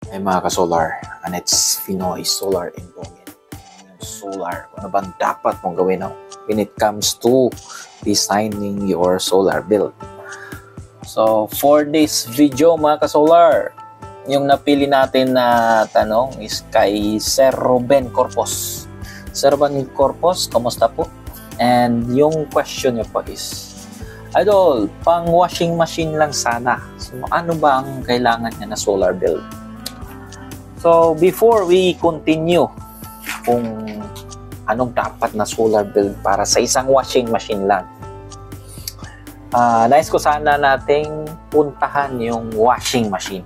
Ay mga ka-solar, and it's Pinoy Solar Employment. Solar, ano bang dapat mong gawin when it comes to designing your solar build? So, for this video mga ka-solar, yung napili natin na tanong is kay Sir Ruben Corpos. Sir Ruben Corpos, kamusta po? And yung question niya po is, Idol, pang washing machine lang sana. So, ano ba ang kailangan niya na solar build? So, before we continue kung anong dapat na solar build para sa isang washing machine lang, nais ko sana nating puntahan yung washing machine.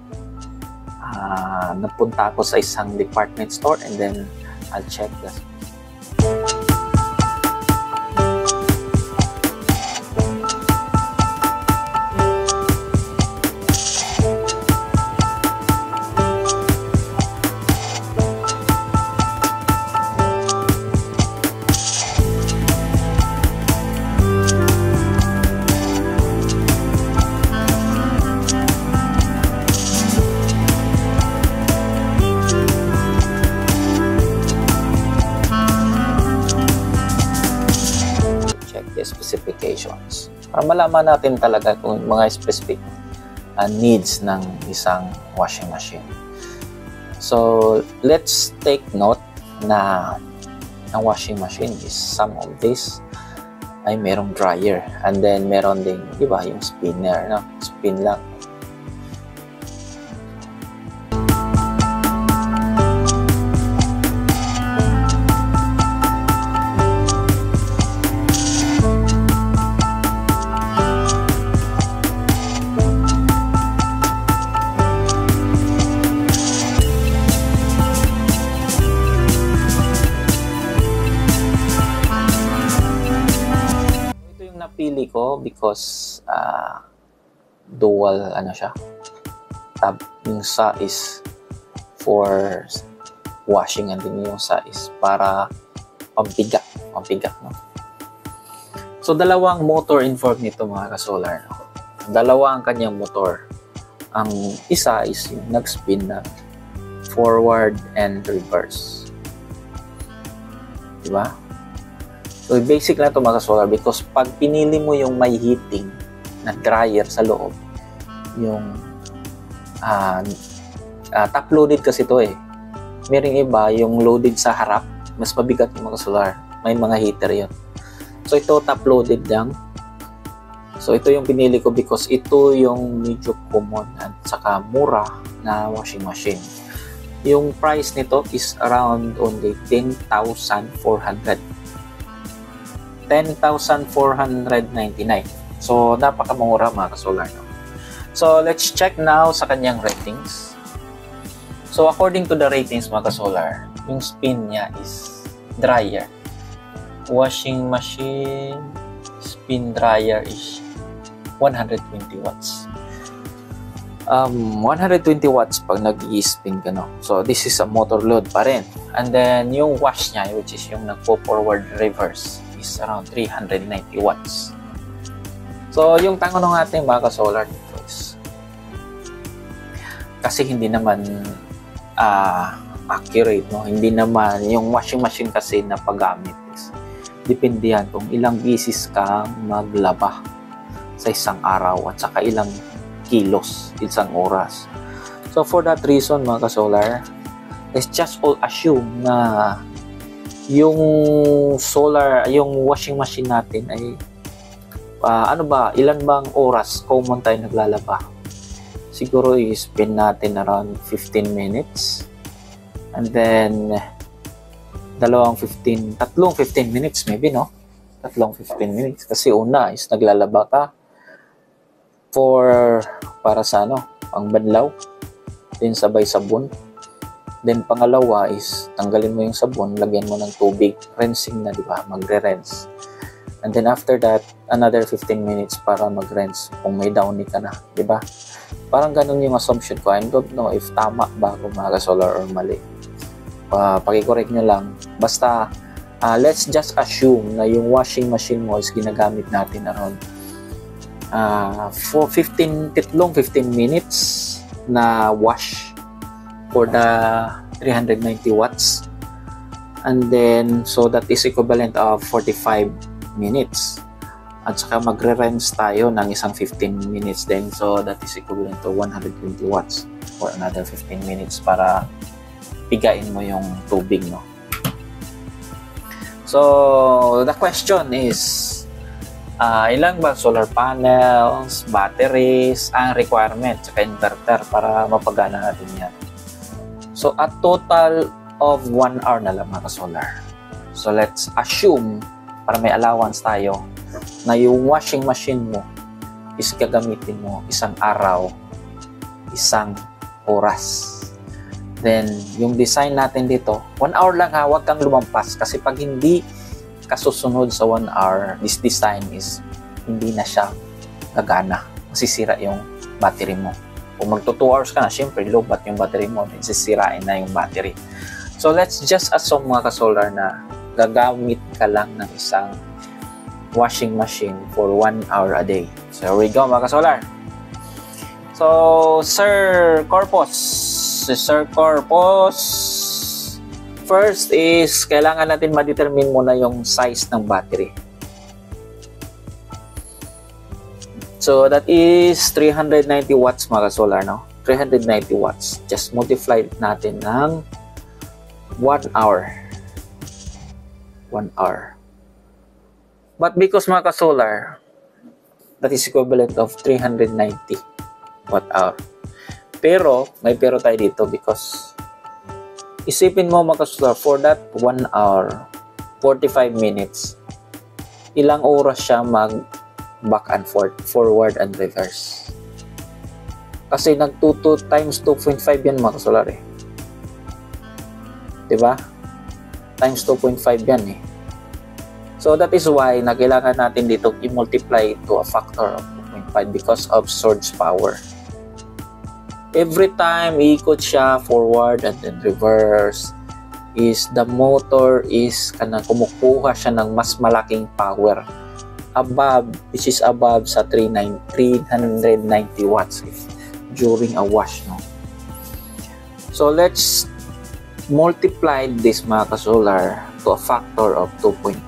Napunta ako sa isang department store and then I'll check this. Specifications para malaman natin talaga kung mga specific needs ng isang washing machine. So let's take note na ang washing machine is some of this ay merong dryer and then meron ding, di ba, yung spinner, no? Spin lang. Napili ko because dual ano siya, tab, yung sa is for washing and din yung sa is para pampiga, no? So dalawang motor involved nito mga ka-solar, no? Dalawa ang kanyang motor. Ang isa is yung nag-spin na forward and reverse, diba? So, basic lang ito mga solar because pag pinili mo yung may heating na dryer sa loob, yung top-loaded kasi ito eh. Merong iba, yung loaded sa harap, mas mabigat yung mga solar. May mga heater yun. So, ito top-loaded lang. So, ito yung pinili ko because ito yung medyo common at saka mura na washing machine. Yung price nito is around only 10,400. 10,499. So, napakamura mga ka-solar, no? So, let's check now sa kanyang ratings. So, according to the ratings mga ka-solar, yung spin niya is dryer. Washing machine, spin dryer is 120 watts. 120 watts pag nag-i-spin ka, no? So, this is a motor load pa rin. And then, yung wash niya, which is yung nagpo-forward reverse, is around 390 watts. So, yung tanong natin mga ka-solar dito is kasi hindi naman accurate, no? Hindi naman yung washing machine kasi na paggamit is depende yan kung ilang beses kang maglaba sa isang araw at saka ilang kilos, isang oras. So, for that reason mga ka-solar, let's just all assume na yung solar, yung washing machine natin ay ilan bang oras common tayo naglalaba? Siguro i-spend natin around 15 minutes and then tatlong 15 minutes maybe, no? Tatlong 15 minutes kasi una is naglalaba ka para sa pang banlaw, then sabay sabon. Then, pangalawa is, tanggalin mo yung sabon, lagyan mo ng tubig, rinsing na, di ba? Magre-rinse. And then, after that, another 15 minutes para mag-rinse kung may downy ka na, di ba? Parang ganun yung assumption ko. I don't know if tama ba ako mga solar or mali. Paki-correct nyo lang. Basta, let's just assume na yung washing machine mo is ginagamit natin around for 15 minutes na wash for the 390 watts. And then, so that is equivalent of 45 minutes. At saka magre-rinse tayo ng isang 15 minutes din. So that is equivalent to 120 watts for another 15 minutes para pigain mo yung tubig, no? So, the question is, ilang ba solar panels, batteries, ang requirement, saka inverter para mapagana natin yan. So, a total of 1 hour na lang mga solar. So, let's assume, para may allowance tayo, na yung washing machine mo is gagamitin mo isang araw, isang oras. Then, yung design natin dito, 1 hour lang ha, huwag kang lumampas. Kasi pag hindi kasusunod sa 1 hour, this design is hindi na siya gagana. Masisira yung battery mo. Kung magto 2 hours ka na, syempre lobat yung battery mo, then sisirain na yung battery. So, let's just assume mga ka-solar na gagamit ka lang ng isang washing machine for 1 hour a day. So, here we go mga ka-solar. So, Sir Corpus, first is, kailangan natin ma-determine muna yung size ng battery. So, that is 390 watts mga solar, no? 390 watts. Just multiply natin ng 1 hour. 1 hour. But because mga solar, that is equivalent of 390 watt hour. Pero, may pero tayo dito because isipin mo mga solar, for that 1 hour, 45 minutes, ilang oras siya mag back and forth, forward and reverse. Kasi nag 2 times 2.5 yan mga solar eh. Diba? Times 2.5 yan eh. So that is why na kailangan natin dito i-multiply to a factor of 2.5 because of surge power. Every time iikot siya forward and then reverse, is the motor is kanang kumukuha siya ng mas malaking power above, which is above sa 390 watts during a wash, no? So let's multiply this mga ka-solar to a factor of 2.5.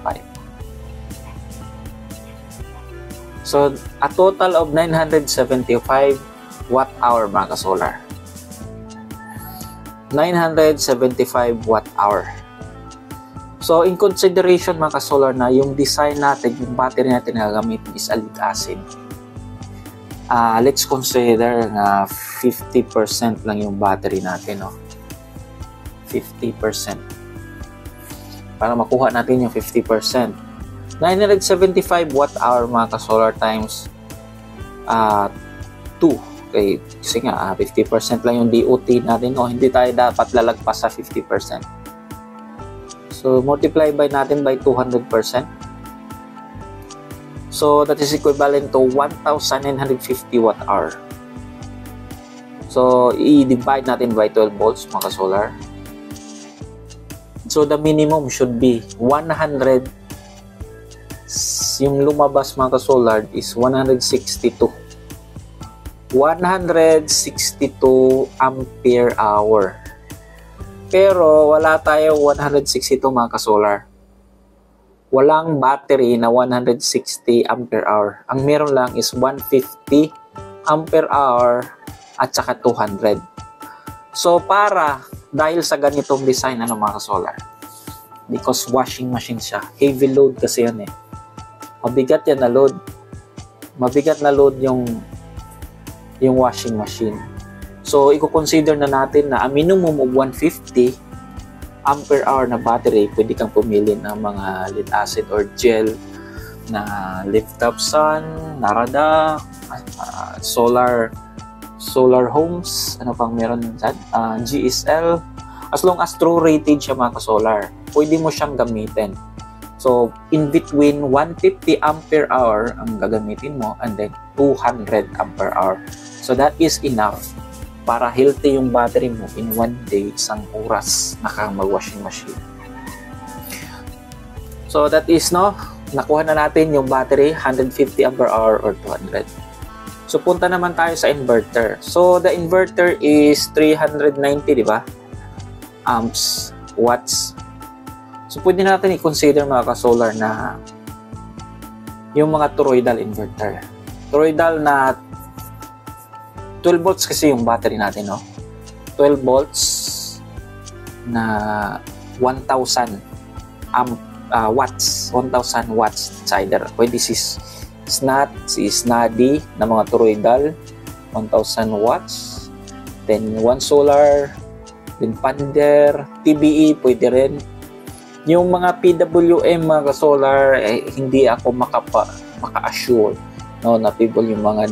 So a total of 975 watt hour mga ka-solar. 975 watt hour. So in consideration mga ka-solar na yung design natin, yung battery natin na gagamitin is a lead acid. Let's consider na 50% lang yung battery natin, no? 50%. Para makuha natin yung 50%. 975 watt hour mga ka-solar times 2. Okay, kasi nga 50% lang yung DOT natin, o hindi tayo dapat lalagpas sa 50%. So multiply by natin by 200%. So that is equivalent to 1,950 watt hour. So i-divide natin by 12 volts mga solar. So the minimum should be 100. Yung lumabas mga solar is 162 ampere hour. Pero wala tayo 162 mga ka-solar. Walang battery na 160 ampere hour. Ang meron lang is 150 ampere hour at saka 200. So dahil sa ganitong design mga ka-solar, because washing machine siya, heavy load kasi yan eh. Mabigat yan na load. Mabigat na load yung washing machine. So, i-consider na natin na a minimum of 150 ampere hour na battery, pwede kang pumili ng mga lead acid or gel na Liftupsun, Narada, Solar Homes, ano pang meron dyan, GSL. As long as true rated siya mga ka-solar, pwede mo siyang gamitin. So, in between 150 ampere hour ang gagamitin mo and then 200 ampere hour. So, that is enough para healthy yung battery mo in 1 day, isang oras na mag-washing machine. So, that is, nakuha na natin yung battery, 150 ampere hour or 200. So, punta naman tayo sa inverter. So, the inverter is 390, di ba? Amps, watts. So, pwede natin i-consider mga ka-solar na yung mga toroidal inverter. Toroidal na 12 volts kasi yung battery natin, no? 12 volts na 1,000 watts. 1,000 watts. It's either. Pwede si SNAD na mga toroidal, 1,000 watts. Then, one solar, then Pander, TBE, pwede rin. Yung mga PWM, mga solar, hindi ako maka-assure, no, na people yung mga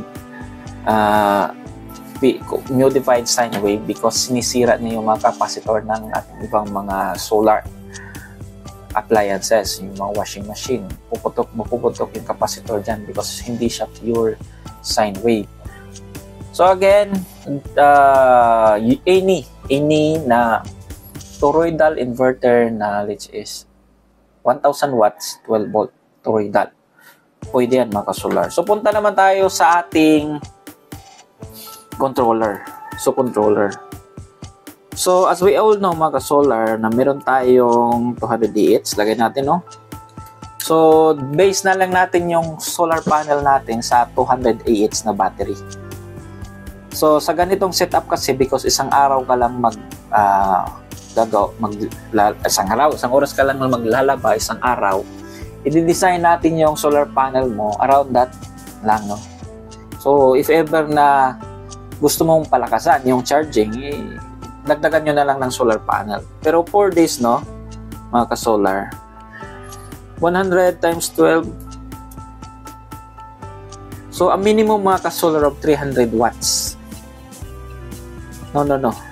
modified sine wave because sinisira niya yung mga capacitor ng ibang mga solar appliances, yung mga washing machine. Mapuputok yung capacitor dyan because hindi siya pure sine wave. So again, any na toroidal inverter knowledge is 1,000 watts, 12 volt toroidal. Pwede yan mga ka-solar. So punta naman tayo sa ating controller. So as we all know mga ka-solar na meron tayong 200 Ah. Lagay natin, no? So base na lang natin yung solar panel natin sa 200 Ah na battery. So sa ganitong setup kasi because isang araw ka lang isang oras ka lang maglalaba, isang araw, i-design natin yung solar panel mo around that lang, no? So if ever na gusto mong palakasan yung charging, dagdagan nyo na lang ng solar panel. Pero 4 days, no, mga ka-solar, 100 times 12. So, a minimum mga ka-solar of 300 watts. No.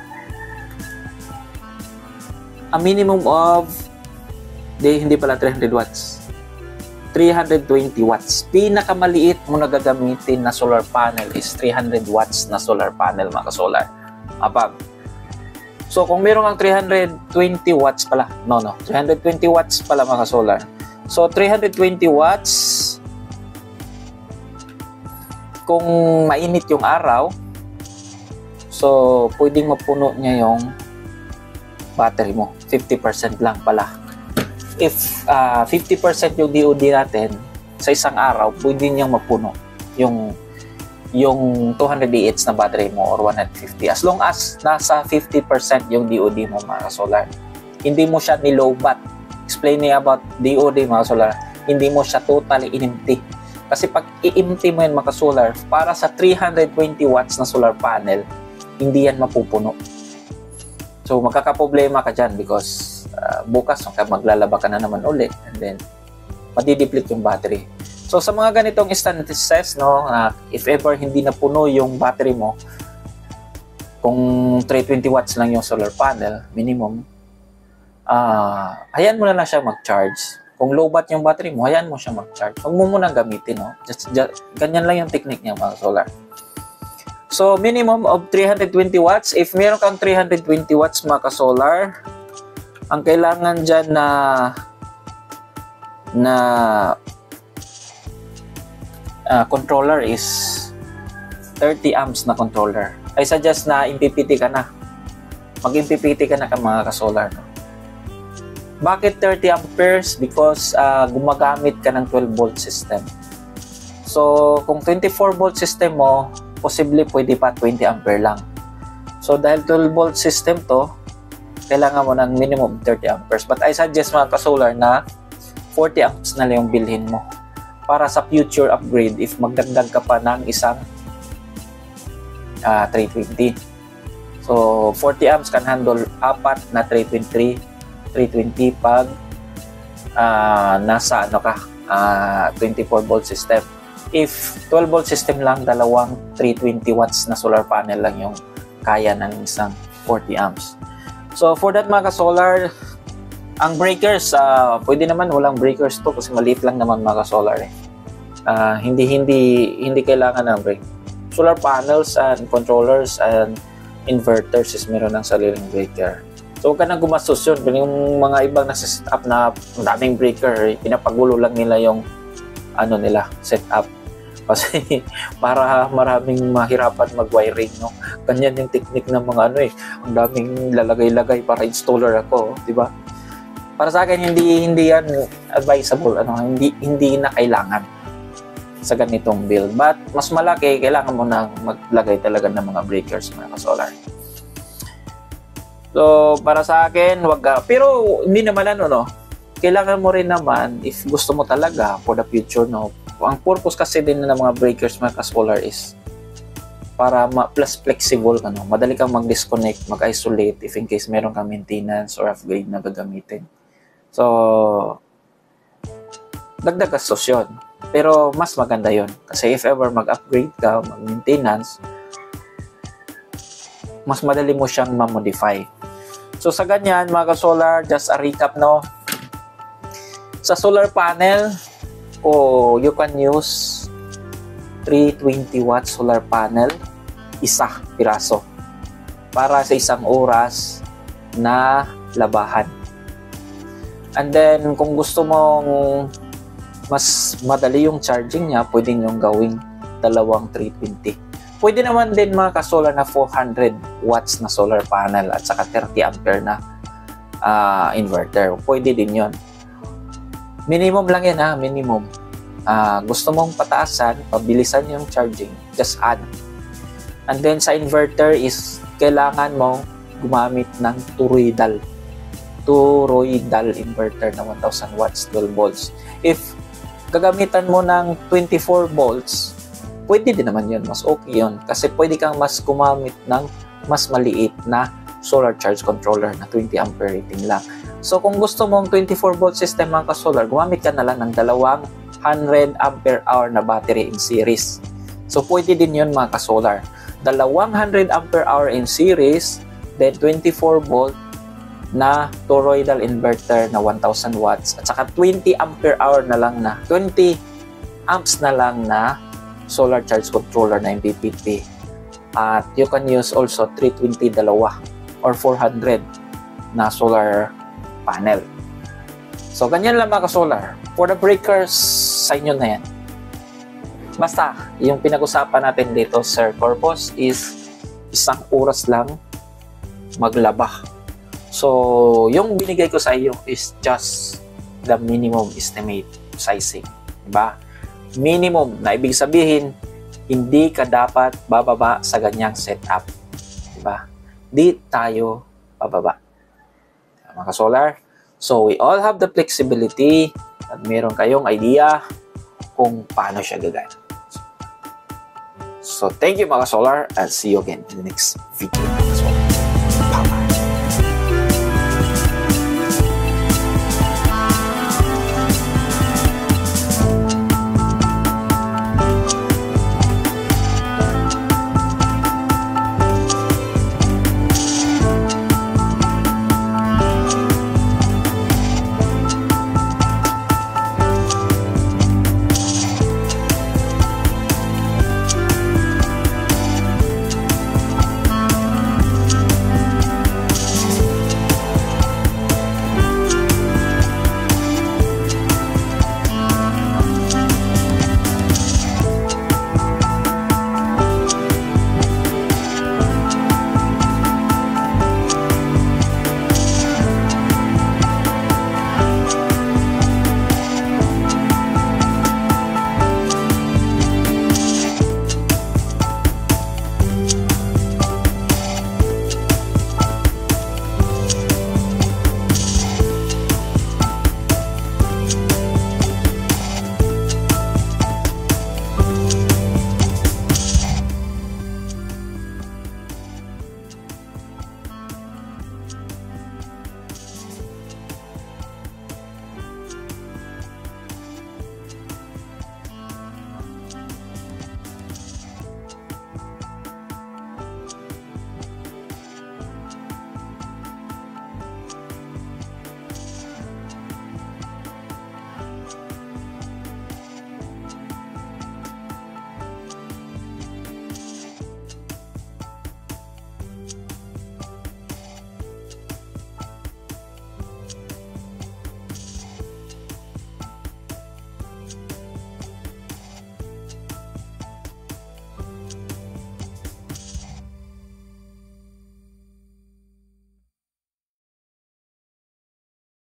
A minimum of, hindi pala 300 watts. 320 watts. Pinakamaliit mo na gagamitin na solar panel is 300 watts na solar panel, mga ka-solar. Above. So, kung meron kang 320 watts pala, 320 watts pala mga solar. So, 320 watts, kung mainit yung araw, so, pwedeng mapuno niya yung battery mo. 50% lang pala. If 50% yung DOD natin, sa isang araw, pwede niyang mapuno yung 200 Ah na battery mo or 150 as long as nasa 50% yung DOD mo mga solar. Hindi mo siya nilobat. Explaining about DOD mga solar, hindi mo siya totally in-empty. Kasi pag i-empty mo yan mga solar, para sa 320 watts na solar panel, hindi yan mapupuno. So magkakaproblema ka dyan because bukas maglalaba ka na naman ulit and then madideplete yung battery. So sa mga ganitong instances, no, if ever hindi na puno yung battery mo, kung 320 watts lang yung solar panel, minimum, hayaan mo na lang siya mag-charge. Kung low bat yung battery mo, hayaan mo siya mag-charge. Huwag mo muna gamitin, no? Ganyan lang yung technique niya mga solar. So minimum of 320 watts. If meron kang 320 watts mga ka-solar, ang kailangan dyan na controller is 30 amps na controller. I suggest na MPPT ka na. Mag-MPPT ka na mga ka-solar. No? Bakit 30 amperes? Because gumagamit ka ng 12 volt system. So, kung 24 volt system mo, possibly pwede pa 20 ampere lang. So, dahil 12 volt system to, kailangan mo ng minimum 30 amperes. But I suggest mga ka-solar na 40 amps na lang yung bilhin mo para sa future upgrade if magdagdag ka pa ng isang 320. So, 40 amps can handle 4 na 320 pag nasa 24 volt system. If 12 volt system lang, dalawang 320 watts na solar panel lang yung kaya ng isang 40 amps. So, for that mga ka-solar, ang breakers, pwede naman walang breakers to kasi maliit lang naman mga solar eh. Hindi kailangan ng break. Solar panels and controllers and inverters is meron ng sariling breaker. So huwag ka nang gumastos yun. Yung mga ibang nasa-set up na daming breaker, pinapagulo lang nila yung setup. Kasi para maraming mahirapan mag-wiring, no? Ganyan yung technique ng mga ano eh. Ang daming lalagay-lagay para installer ako, di ba? Para sa akin hindi yan advisable, hindi na kailangan sa ganitong build. But mas malaki, kailangan mo na maglagay talaga ng mga breakers, mga ka-solar. So, para sa akin, wag ka. Pero hindi naman ano, no? Kailangan mo rin naman, if gusto mo talaga for the future, no? Ang purpose kasi din ng mga breakers, mga ka-solar, is para plus flexible ka, no? Madali kang mag-disconnect, mag-isolate if in case meron kang maintenance or upgrade na gagamitin. So, dagdag gastos yun. Pero mas maganda yun. Kasi if ever mag-upgrade ka, mag-maintenance, mas madali mo siyang ma-modify. So, sa ganyan, mga ka-solar, just a recap, no? Sa solar panel, you can use 320 watt solar panel, isa piraso, para sa isang oras na labahan. And then, kung gusto mong mas madali yung charging niya, pwede nyo gawing dalawang 320. Pwede naman din mga ka-solar na 400 watts na solar panel at saka 30 ampere na inverter. Pwede din yon. Minimum lang yan, minimum. Gusto mong pataasan, pabilisan yung charging, just add. And then sa inverter is kailangan mo gumamit ng toroidal inverter na 1000 watts, 12 volts. If gagamitan mo ng 24 volts, pwede din naman yun, mas okay yun. Kasi pwede kang mas gumamit ng mas maliit na solar charge controller na 20 ampere rating lang. So kung gusto mong 24 volt system mga ka-solar, gumamit ka na lang ng 200 ampere hour na battery in series. So pwede din yun mga ka-solar. 200 ampere hour in series, then 24 volt na toroidal inverter na 1000 watts at saka 20 ampere hour na lang na 20 amps na lang na solar charge controller na MPPT. At you can use also 320 dalawa or 400 na solar panel. So, ganyan lang mga ka-solar. For the breakers, sa inyo na yan. Basta, yung pinag-usapan natin dito, sir, purpose is isang oras lang maglaba. So, yung binigay ko sa iyo is just the minimum estimate sizing. Diba? Minimum, na ibig sabihin, hindi ka dapat bababa sa ganyang setup. Diba? Di tayo bababa. Mga ka-solar. So, we all have the flexibility at meron kayong idea kung paano siya gagana. So, thank you mga ka-solar and see you again in the next video.